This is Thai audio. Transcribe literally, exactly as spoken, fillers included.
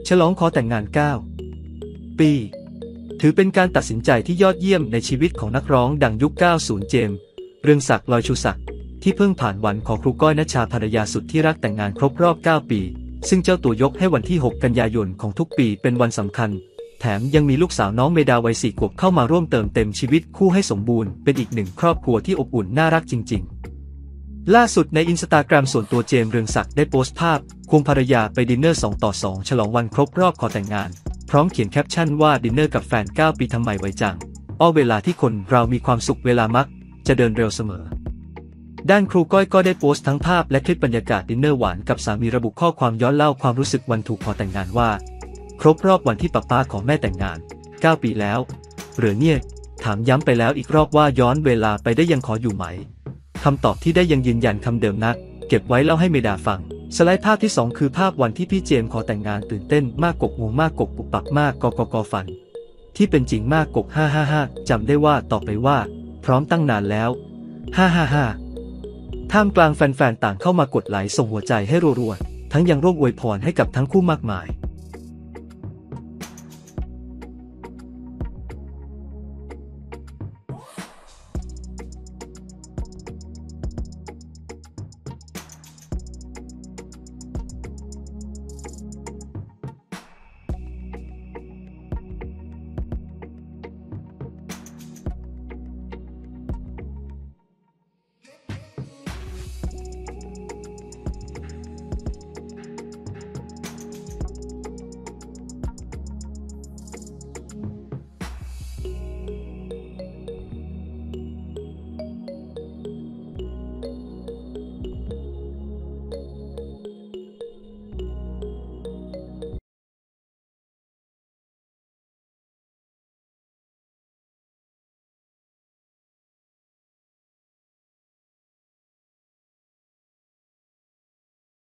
ฉลองขอแต่งงานเก้าปีถือเป็นการตัดสินใจที่ยอดเยี่ยมในชีวิตของนักร้องดังยุคเก้าสิบเจมส์เรืองศักดิ์ลอยชูศักดิ์ที่เพิ่งผ่านวันขอครูก้อยณชาภรรยาสุดที่รักแต่งงานครบรอบเก้าปีซึ่งเจ้าตัวยกให้วันที่หกกันยายนของทุกปีเป็นวันสำคัญแถมยังมีลูกสาวน้องเมดาวัยสี่ขวบเข้ามาร่วมเติมเต็มชีวิตคู่ให้สมบูรณ์เป็นอีกหนึ่งครอบครัวที่อบอุ่นน่ารักจริงๆล่าสุดในอินสตาแกรมส่วนตัวเจมส์เรืองศักดิ์ได้โพสต์ภาพควงภรรยาไปดินเนอร์สองต่อสองฉลองวันครบรอบขอแต่งงานพร้อมเขียนแคปชั่นว่าดินเนอร์กับแฟนเก้าปีทำไมไวจังอ้อเวลาที่คนเรามีความสุขเวลามักจะเดินเร็วเสมอด้านครูก้อยก็ได้โพสต์ทั้งภาพและคลิปบรรยากาศดินเนอร์หวานกับสามีระบุข้อความย้อนเล่าความรู้สึกวันถูกขอแต่งงานว่าครบรอบวันที่ป๊าป๊าของแม่แต่งงานเก้าปีแล้วเหรือเนี่ยถามย้ำไปแล้วอีกรอบว่าย้อนเวลาไปได้ยังขออยู่ไหมคำตอบที่ได้ยังยืนยันคำเดิมนักเก็บไว้เล่าให้เมดาฟังสไลด์ภาพที่สองคือภาพวันที่พี่เจมส์ขอแต่งงานตื่นเต้นมากกกงงมากกกปุบปับมากกกกฝันที่เป็นจริงมากกกห้าห้าห้าจำได้ว่าตอบไปว่าพร้อมตั้งนานแล้วห้าห้าห้าท่ามกลางแฟนๆต่างเข้ามากดไลค์ส่งหัวใจให้รัวๆทั้งยังร่วมอวยพรให้กับทั้งคู่มากมาย